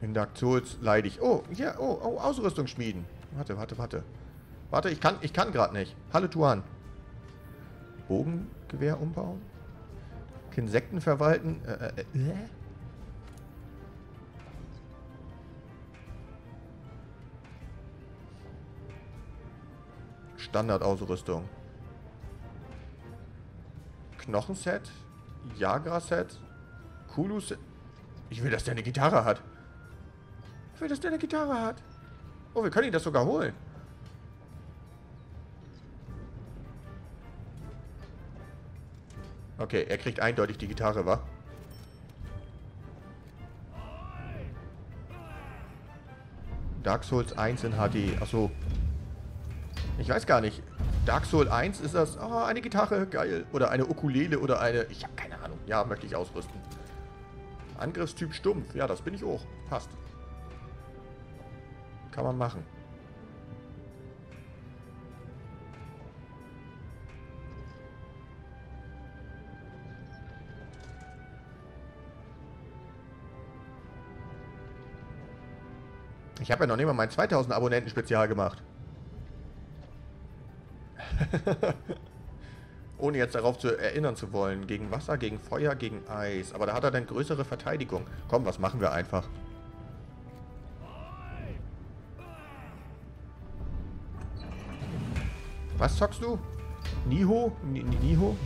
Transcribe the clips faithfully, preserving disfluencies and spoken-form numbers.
In Dark Souls leide ich. Oh, hier, oh, oh, Ausrüstung schmieden. Warte, warte, warte. Warte, ich kann, ich kann gerade nicht. Hallo, Tuan. Bogengewehr umbauen? Insekten verwalten? Äh, äh, äh? Standardausrüstung. Knochenset? Jagra-Set? Kulu-Set? Ich will, dass der eine Gitarre hat. Ich will, dass der eine Gitarre hat. Oh, wir können ihn das sogar holen. Okay, er kriegt eindeutig die Gitarre, wa? Dark Souls eins in H D. Achso. Ich weiß gar nicht. Dark Souls eins ist das... Oh, eine Gitarre, geil. Oder eine Ukulele oder eine... Ich habe keine Ahnung. Ja, möchte ich ausrüsten. Angriffstyp stumpf. Ja, das bin ich auch. Passt. Kann man machen. Ich habe ja noch nicht mal mein zweitausend Abonnenten Spezial gemacht. Ohne jetzt darauf zu erinnern zu wollen. Gegen Wasser, gegen Feuer, gegen Eis. Aber da hat er dann größere Verteidigung. Komm, was machen wir einfach? Was zockst du? Niho? Niho?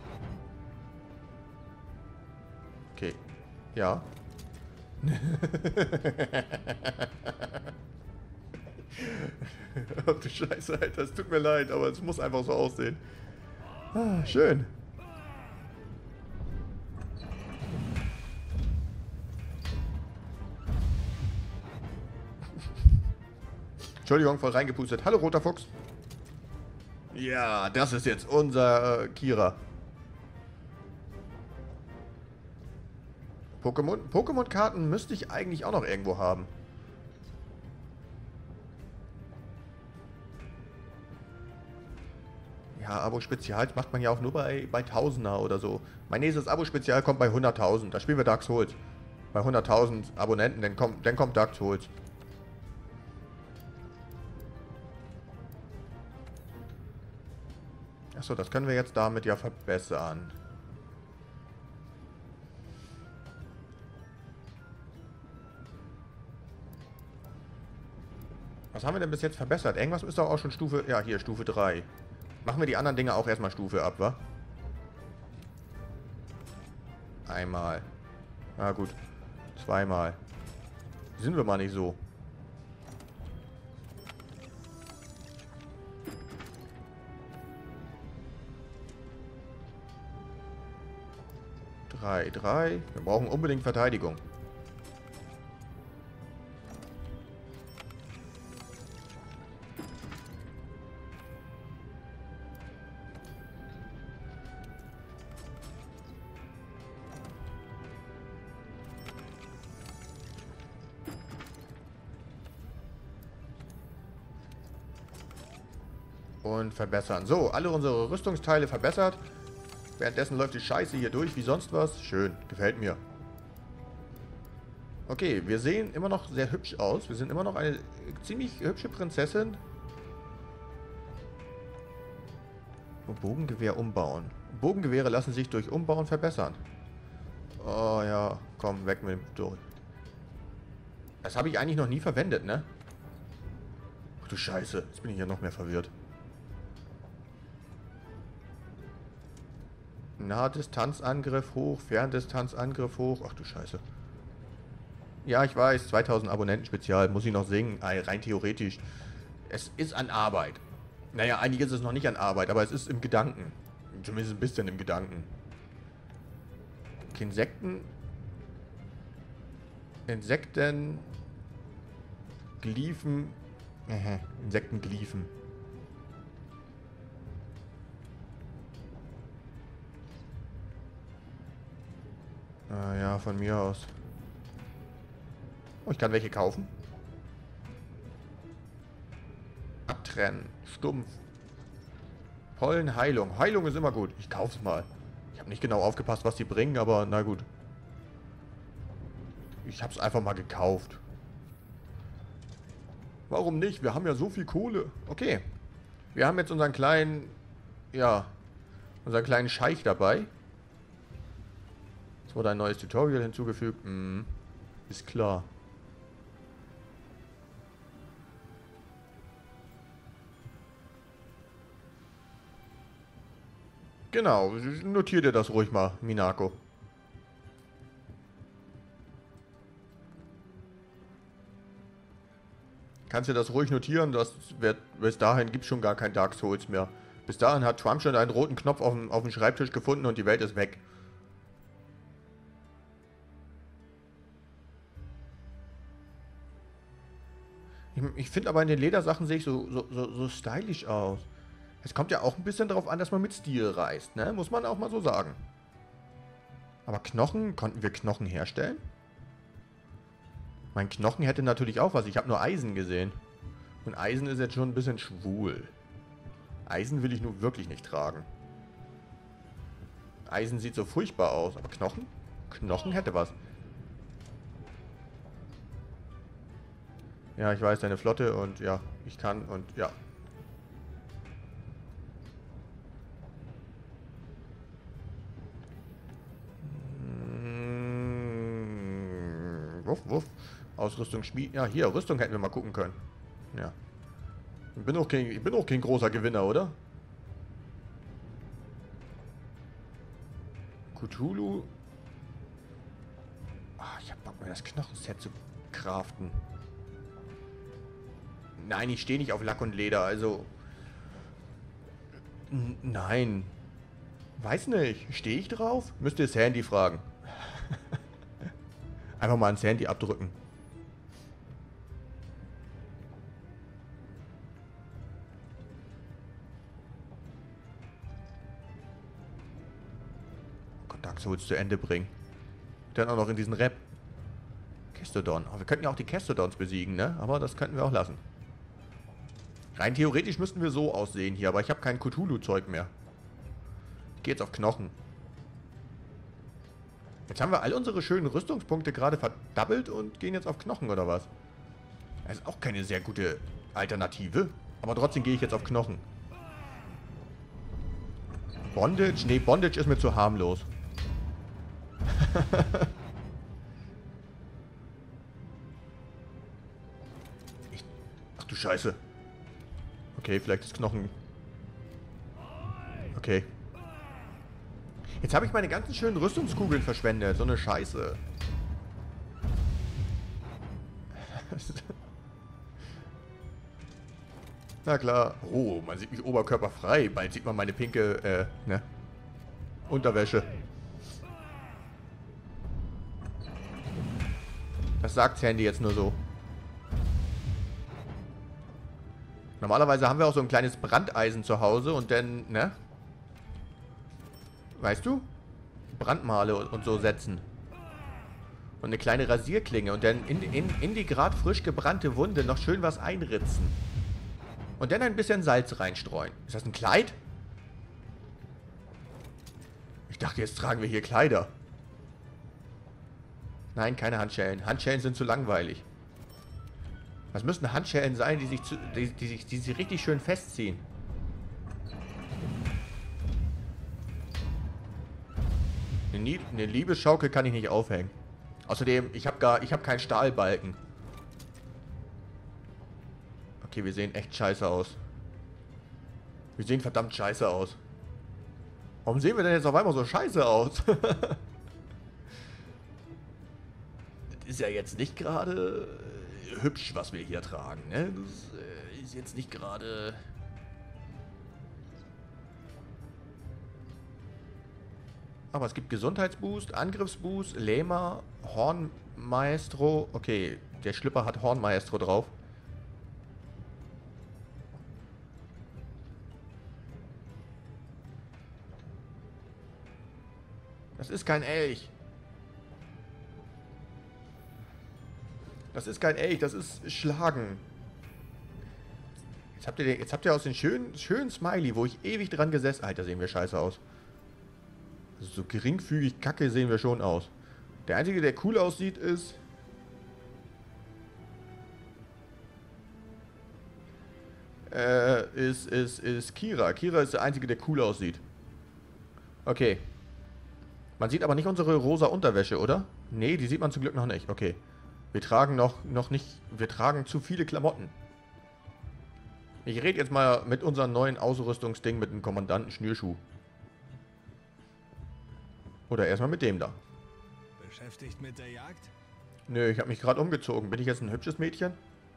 Okay. Ja. Oh du Scheiße, Alter. Es tut mir leid, aber es muss einfach so aussehen. Ah, schön. Entschuldigung, voll reingepustet. Hallo, roter Fuchs. Ja, das ist jetzt unser äh, Kira. Pokémon, Pokémon-Karten müsste ich eigentlich auch noch irgendwo haben. Ja, Abo-Spezial macht man ja auch nur bei, bei Tausender oder so. Mein nächstes Abo-Spezial kommt bei hunderttausend. Da spielen wir Dark Souls. Bei hunderttausend Abonnenten, dann kommt, dann kommt Dark Souls. Achso, das können wir jetzt damit ja verbessern. Was haben wir denn bis jetzt verbessert? Irgendwas ist doch auch schon Stufe... Ja, hier, Stufe drei. Machen wir die anderen Dinge auch erstmal Stufe ab, wa? Einmal. Na gut. Zweimal. Sind wir mal nicht so. Drei, drei. Wir brauchen unbedingt Verteidigung. Und verbessern. So, alle unsere Rüstungsteile verbessert. Währenddessen läuft die Scheiße hier durch wie sonst was. Schön, gefällt mir. Okay, wir sehen immer noch sehr hübsch aus. Wir sind immer noch eine ziemlich hübsche Prinzessin. Bogengewehr umbauen. Bogengewehre lassen sich durch Umbauen verbessern. Oh ja, komm, weg mit dem durch. Das habe ich eigentlich noch nie verwendet, ne? Ach du Scheiße, jetzt bin ich ja noch mehr verwirrt. Nahdistanzangriff hoch, Ferndistanzangriff hoch. Ach du Scheiße. Ja, ich weiß, zweitausend Abonnenten Spezial, muss ich noch singen, rein theoretisch. Es ist an Arbeit. Naja, eigentlich ist es noch nicht an Arbeit, aber es ist im Gedanken. Zumindest ein bisschen im Gedanken. Insekten. Insekten. Glyphen. Äh, Insektenglyphen. Ah ja, von mir aus. Oh, ich kann welche kaufen. Abtrennen. Stumpf. Pollenheilung. Heilung ist immer gut. Ich kauf's mal. Ich habe nicht genau aufgepasst, was die bringen, aber na gut. Ich hab's einfach mal gekauft. Warum nicht? Wir haben ja so viel Kohle. Okay. Wir haben jetzt unseren kleinen, ja, unseren kleinen Scheich dabei. Es wurde ein neues Tutorial hinzugefügt. Hm, ist klar. Genau, notier dir das ruhig mal, Minako. Kannst du das ruhig notieren, das wird, bis dahin gibt es schon gar kein Dark Souls mehr. Bis dahin hat Trump schon einen roten Knopf auf dem, auf dem Schreibtisch gefunden und die Welt ist weg. Ich, ich finde aber in den Ledersachen sehe ich so, so, so, so stylisch aus. Es kommt ja auch ein bisschen darauf an, dass man mit Stil reist, ne? Muss man auch mal so sagen. Aber Knochen, konnten wir Knochen herstellen? Mein Knochen hätte natürlich auch was. Ich habe nur Eisen gesehen. Und Eisen ist jetzt schon ein bisschen schwul. Eisen will ich nur wirklich nicht tragen. Eisen sieht so furchtbar aus. Aber Knochen? Knochen hätte was. Ja, ich weiß, deine Flotte und ja, ich kann und ja. Wuff, wuff. Ausrüstung, Schmied. Ja, hier, Rüstung hätten wir mal gucken können. Ja. Ich bin auch kein, ich bin auch kein großer Gewinner, oder? Cthulhu. Ah, ich hab Bock, mir das Knochenset zu craften. Nein, ich stehe nicht auf Lack und Leder, also... N nein. Weiß nicht. Stehe ich drauf? Müsst ihr Sandy fragen. Einfach mal an Sandy abdrücken. Dark Souls zu Ende bringen. Dann auch noch in diesen Rap. Kestodon. Oh, wir könnten ja auch die Kestodons besiegen, ne? Aber das könnten wir auch lassen. Rein theoretisch müssten wir so aussehen hier, aber ich habe kein Cthulhu-Zeug mehr. Ich gehe jetzt auf Knochen. Jetzt haben wir all unsere schönen Rüstungspunkte gerade verdoppelt und gehen jetzt auf Knochen, oder was? Das ist auch keine sehr gute Alternative. Aber trotzdem gehe ich jetzt auf Knochen. Bondage? Nee, Bondage ist mir zu harmlos. ich, ach du Scheiße. Okay, vielleicht ist Knochen... Okay. Jetzt habe ich meine ganzen schönen Rüstungskugeln verschwendet. So eine Scheiße. Na klar. Oh, man sieht mich oberkörperfrei. Bald sieht man meine pinke, äh, ne? Unterwäsche. Das sagt Sandy jetzt nur so. Normalerweise haben wir auch so ein kleines Brandeisen zu Hause und dann, ne? Weißt du? Brandmale und so setzen. Und eine kleine Rasierklinge und dann in, in, in die gerade frisch gebrannte Wunde noch schön was einritzen. Und dann ein bisschen Salz reinstreuen. Ist das ein Kleid? Ich dachte, jetzt tragen wir hier Kleider. Nein, keine Handschellen. Handschellen sind zu langweilig. Was müssen Handschellen sein, die sich, zu, die, die, sich, die sich richtig schön festziehen? Eine, eine Liebesschaukel kann ich nicht aufhängen. Außerdem, ich habe gar, ich habe keinen Stahlbalken. Okay, wir sehen echt scheiße aus. Wir sehen verdammt scheiße aus. Warum sehen wir denn jetzt auf einmal so scheiße aus? Das ist ja jetzt nicht gerade hübsch, was wir hier tragen, ne? Das ist jetzt nicht gerade... Aber es gibt Gesundheitsboost, Angriffsboost, Lähmer, Hornmaestro. Okay, der Schlüpper hat Hornmaestro drauf. Das ist kein Elch. Das ist kein Elch, das ist Schlagen. Jetzt habt ihr, jetzt habt ihr aus den schönen, schönen Smiley, wo ich ewig dran gesessen... Alter, sehen wir scheiße aus. Also so geringfügig kacke sehen wir schon aus. Der einzige, der cool aussieht, ist... äh, ist, ist, ist Kira. Kira ist der Einzige, der cool aussieht. Okay. Man sieht aber nicht unsere rosa Unterwäsche, oder? Nee, die sieht man zum Glück noch nicht. Okay. Wir tragen noch, noch nicht... Wir tragen zu viele Klamotten. Ich rede jetzt mal mit unserem neuen Ausrüstungsding mit dem Kommandanten Schnürschuh. Oder erstmal mit dem da. Beschäftigt mit der Jagd? Nö, ich habe mich gerade umgezogen. Bin ich jetzt ein hübsches Mädchen?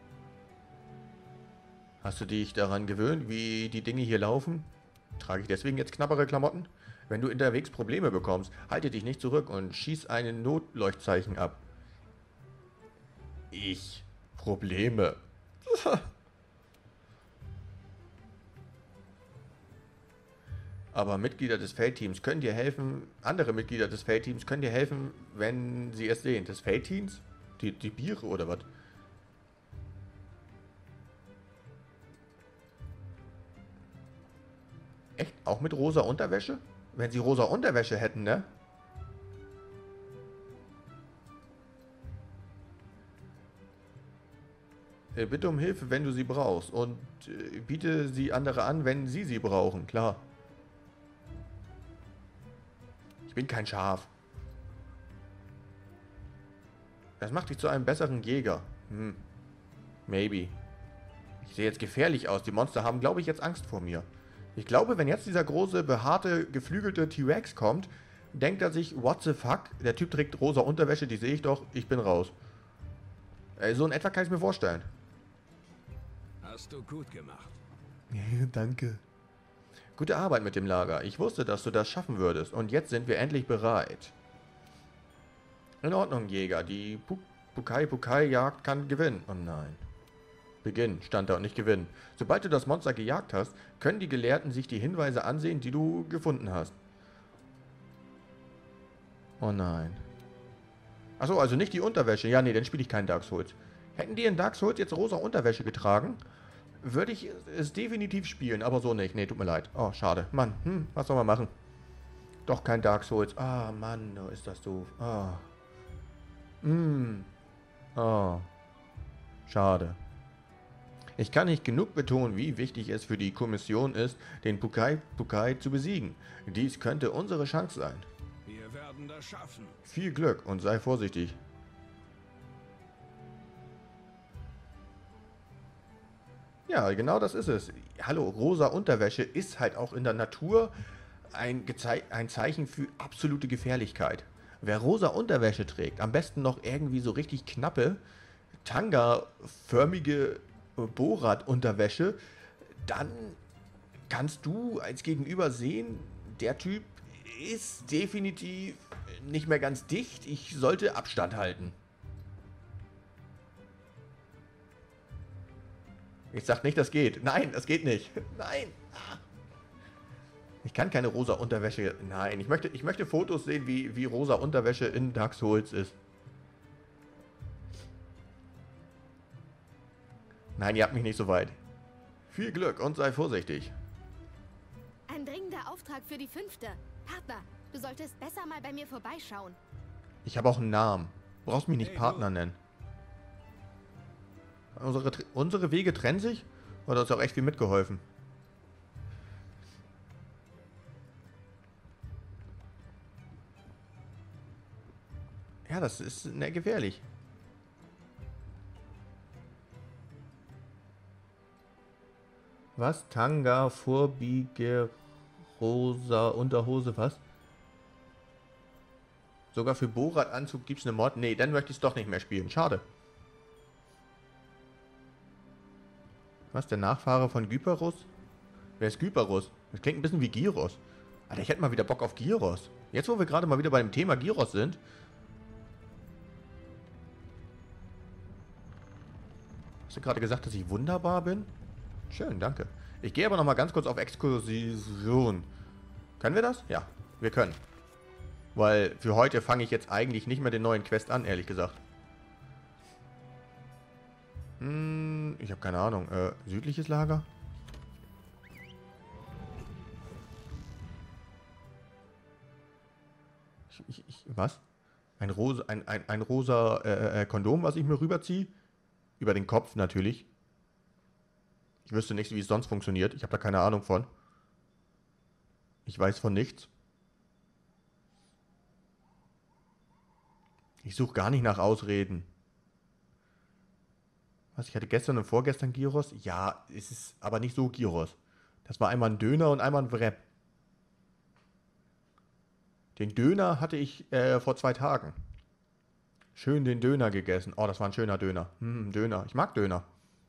Hast du dich daran gewöhnt, wie die Dinge hier laufen? Trage ich deswegen jetzt knappere Klamotten? Wenn du unterwegs Probleme bekommst, halte dich nicht zurück und schieß ein Notleuchtzeichen ab. Ich. Probleme. Aber Mitglieder des Feldteams können dir helfen, andere Mitglieder des Feldteams können dir helfen, wenn sie es sehen. Des Feldteams? Die, die Biere oder was? Echt? Auch mit rosa Unterwäsche? Wenn sie rosa Unterwäsche hätten, ne? Äh, bitte um Hilfe, wenn du sie brauchst. Und äh, biete sie andere an, wenn sie sie brauchen. Klar. Ich bin kein Schaf. Das macht dich zu einem besseren Jäger. Hm. Maybe. Ich sehe jetzt gefährlich aus. Die Monster haben, glaube ich, jetzt Angst vor mir. Ich glaube, wenn jetzt dieser große, behaarte, geflügelte T-Rex kommt, denkt er sich, what the fuck? Der Typ trägt rosa Unterwäsche, die sehe ich doch, ich bin raus. Äh, so in etwa kann ich es mir vorstellen. Hast du gut gemacht. Danke. Gute Arbeit mit dem Lager. Ich wusste, dass du das schaffen würdest. Und jetzt sind wir endlich bereit. In Ordnung, Jäger. Die Pukai-Pukai-Jagd kann gewinnen. Oh nein. Beginn, stand da und nicht gewinnen. Sobald du das Monster gejagt hast, können die Gelehrten sich die Hinweise ansehen, die du gefunden hast. Oh nein. Achso, also nicht die Unterwäsche. Ja, nee, dann spiele ich keinen Dark Souls. Hätten die in Dark Souls jetzt rosa Unterwäsche getragen, würde ich es definitiv spielen, aber so nicht. Nee, tut mir leid. Oh, schade. Mann, hm, was soll man machen? Doch kein Dark Souls. Ah, Mann, oh, ist das doof. Ah. Hm. Oh. Schade. Ich kann nicht genug betonen, wie wichtig es für die Kommission ist, den Pukai Pukai zu besiegen. Dies könnte unsere Chance sein. Wir werden das schaffen. Viel Glück und sei vorsichtig. Ja, genau das ist es. Hallo, rosa Unterwäsche ist halt auch in der Natur ein, Gezei ein Zeichen für absolute Gefährlichkeit. Wer rosa Unterwäsche trägt, am besten noch irgendwie so richtig knappe, Tanga-förmige Borat-Unterwäsche, dann kannst du als Gegenüber sehen, der Typ ist definitiv nicht mehr ganz dicht. Ich sollte Abstand halten. Ich sag nicht, das geht. Nein, das geht nicht. Nein. Ich kann keine rosa Unterwäsche. Nein, ich möchte, ich möchte Fotos sehen, wie, wie rosa Unterwäsche in Dark Souls ist. Nein, ihr habt mich nicht so weit. Viel Glück und sei vorsichtig. Ein dringender Auftrag für die fünfte. Partner, du solltest besser mal bei mir vorbeischauen. Ich habe auch einen Namen. Du brauchst mich nicht Hey, Partner du. nennen. Unsere, unsere Wege trennen sich? Oder hast du auch echt viel mitgeholfen? Ja, das ist ne, gefährlich. Was? Tanga, Vorbiege, rosa Unterhose, was? Sogar für Borat-Anzug gibt es eine Mod? Nee, dann möchte ich es doch nicht mehr spielen. Schade. Was? Der Nachfahre von Gyparos? Wer ist Gyparos? Das klingt ein bisschen wie Gyros. Alter, ich hätte mal wieder Bock auf Gyros. Jetzt, wo wir gerade mal wieder bei dem Thema Gyros sind. Hast du gerade gesagt, dass ich wunderbar bin? Schön, danke. Ich gehe aber noch mal ganz kurz auf Exkursion. Können wir das? Ja, wir können. Weil für heute fange ich jetzt eigentlich nicht mehr den neuen Quest an, ehrlich gesagt. Hm, ich habe keine Ahnung. Äh, südliches Lager? Ich, ich, ich, was? Ein rosa, ein, ein, ein rosa äh, äh, Kondom, was ich mir rüberziehe? Über den Kopf natürlich. Ich wüsste nicht, wie es sonst funktioniert. Ich habe da keine Ahnung von. Ich weiß von nichts. Ich suche gar nicht nach Ausreden. Was, ich hatte gestern und vorgestern Gyros? Ja, es ist aber nicht so Gyros. Das war einmal ein Döner und einmal ein Wrap. Den Döner hatte ich äh, vor zwei Tagen. Schön den Döner gegessen. Oh, das war ein schöner Döner. Hm, Döner. Ich mag Döner.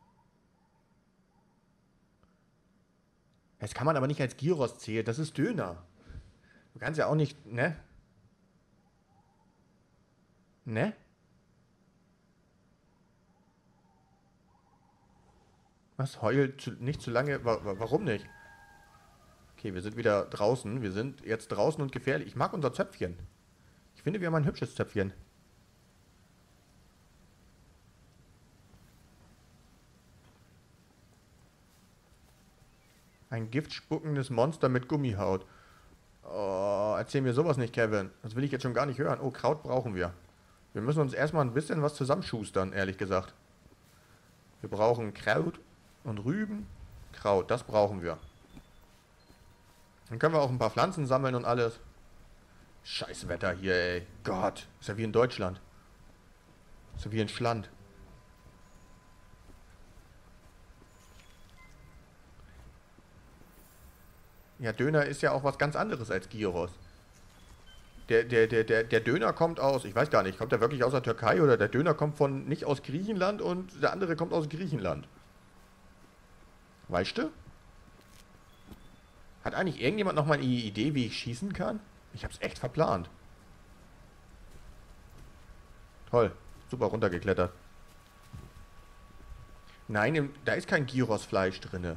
Das kann man aber nicht als Gyros zählen. Das ist Döner. Du kannst ja auch nicht, ne? Ne? Was? Heult zu, nicht zu lange? Wa wa warum nicht? Okay, wir sind wieder draußen. Wir sind jetzt draußen und gefährlich. Ich mag unser Zöpfchen. Ich finde, wir haben ein hübsches Zöpfchen. Ein giftspuckendes Monster mit Gummihaut. Oh, erzähl mir sowas nicht, Kevin. Das will ich jetzt schon gar nicht hören. Oh, Kraut brauchen wir. Wir müssen uns erstmal ein bisschen was zusammenschustern, ehrlich gesagt. Wir brauchen Kraut und Rüben. Kraut, das brauchen wir. Dann können wir auch ein paar Pflanzen sammeln und alles. Scheiß Wetter hier, ey. Gott, ist ja wie in Deutschland. Ist ja wie in Schland. Ja, Döner ist ja auch was ganz anderes als Gyros. Der, der, der, der, der Döner kommt aus, ich weiß gar nicht, kommt der wirklich aus der Türkei oder der Döner kommt von nicht aus Griechenland und der andere kommt aus Griechenland. Weißt du? Hat eigentlich irgendjemand noch mal eine Idee, wie ich schießen kann? Ich hab's echt verplant. Toll, super runtergeklettert. Nein, im, da ist kein Gyros-Fleisch drinne.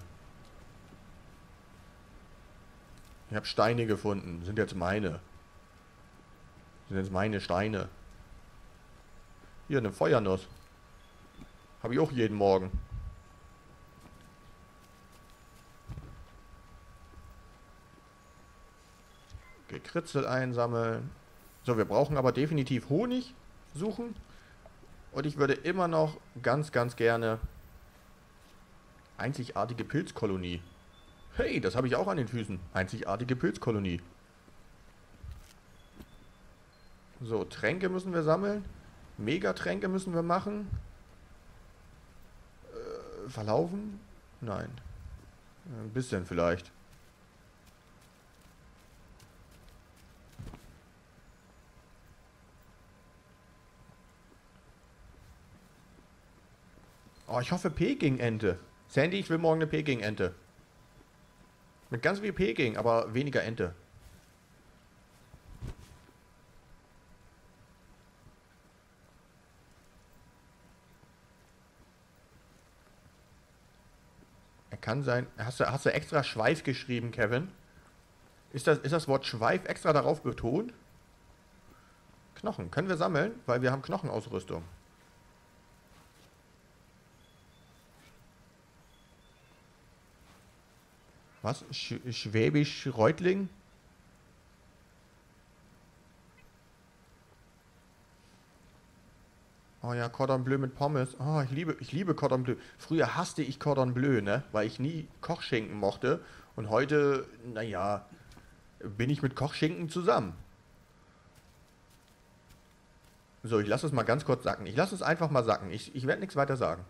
Ich habe Steine gefunden. Sind jetzt meine. Sind jetzt meine Steine. Hier, eine Feuernuss. Habe ich auch jeden Morgen. Gekritzel einsammeln. So, wir brauchen aber definitiv Honig suchen. Und ich würde immer noch ganz, ganz gerne einzigartige Pilzkolonie. Hey, das habe ich auch an den Füßen. Einzigartige Pilzkolonie. So, Tränke müssen wir sammeln. Megatränke müssen wir machen. Äh, verlaufen? Nein. Ein bisschen vielleicht. Oh, ich hoffe Peking-Ente. Sandy, ich will morgen eine Peking-Ente. Mit ganz viel Peking, aber weniger Ente. Er kann sein... Hast du, hast du extra Schweif geschrieben, Kevin? Ist das, ist das Wort Schweif extra darauf betont? Knochen. Können wir sammeln? Weil wir haben Knochenausrüstung. Was? Sch Schwäbisch Reutling? Oh ja, Cordon Bleu mit Pommes. Oh, ich liebe, ich liebe Cordon Bleu. Früher hasste ich Cordon Bleu, ne? Weil ich nie Kochschinken mochte. Und heute, naja, bin ich mit Kochschinken zusammen. So, ich lasse es mal ganz kurz sacken. Ich lasse es einfach mal sacken. Ich, ich werde nichts weiter sagen.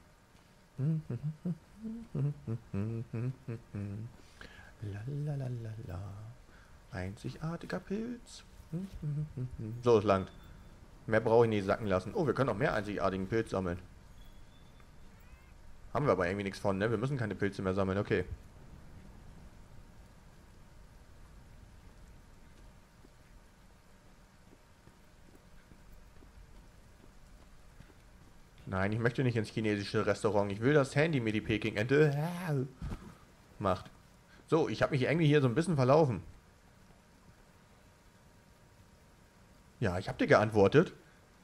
Lalalala. Einzigartiger Pilz. So, es langt. Mehr brauche ich nicht sacken lassen. Oh, wir können noch mehr einzigartigen Pilz sammeln. Haben wir aber irgendwie nichts von, ne? Wir müssen keine Pilze mehr sammeln, okay. Nein, ich möchte nicht ins chinesische Restaurant. Ich will, dass Handy mir die Peking-Ente macht. So, ich habe mich irgendwie hier so ein bisschen verlaufen. Ja, ich habe dir geantwortet.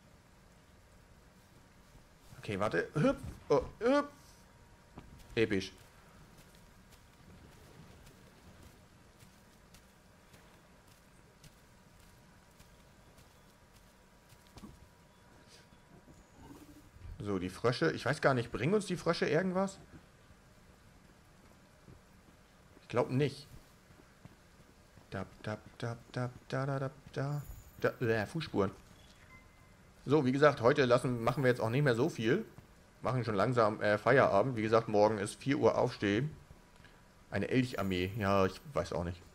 Okay, warte. Hüpf. Oh, hüpf. Episch. So, die Frösche. Ich weiß gar nicht, bringen uns die Frösche irgendwas? Ich glaube nicht. Da, da, da, da, da, da, da, da, da, äh, Fußspuren. So, wie gesagt, heute lassen, machen wir jetzt auch nicht mehr so viel. Machen schon langsam äh, Feierabend. Wie gesagt, morgen ist vier Uhr aufstehen. Eine Elcharmee. Ja, ich weiß auch nicht.